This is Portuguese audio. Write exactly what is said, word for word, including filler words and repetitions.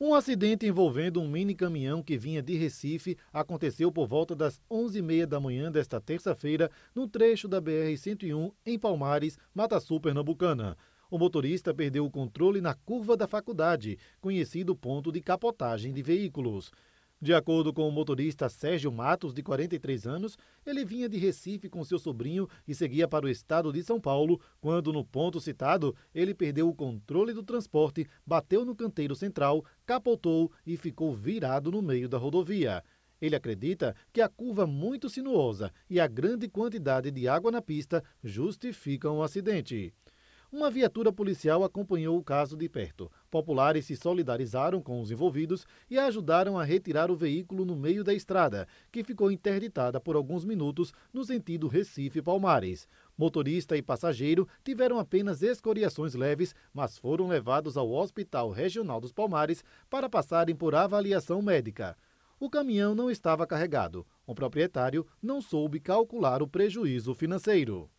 Um acidente envolvendo um mini caminhão que vinha de Recife aconteceu por volta das onze e meia da manhã desta terça-feira no trecho da B R cento e um em Palmares, Mata Sul, Pernambucana. O motorista perdeu o controle na curva da Faculdade, conhecido ponto de capotagem de veículos. De acordo com o motorista Sérgio Matos, de quarenta e três anos, ele vinha de Recife com seu sobrinho e seguia para o estado de São Paulo, quando no ponto citado, ele perdeu o controle do transporte, bateu no canteiro central, capotou e ficou virado no meio da rodovia. Ele acredita que a curva muito sinuosa e a grande quantidade de água na pista justificam o acidente. Uma viatura policial acompanhou o caso de perto. Populares se solidarizaram com os envolvidos e ajudaram a retirar o veículo no meio da estrada, que ficou interditada por alguns minutos no sentido Recife-Palmares. Motorista e passageiro tiveram apenas escoriações leves, mas foram levados ao Hospital Regional dos Palmares para passarem por avaliação médica. O caminhão não estava carregado. O proprietário não soube calcular o prejuízo financeiro.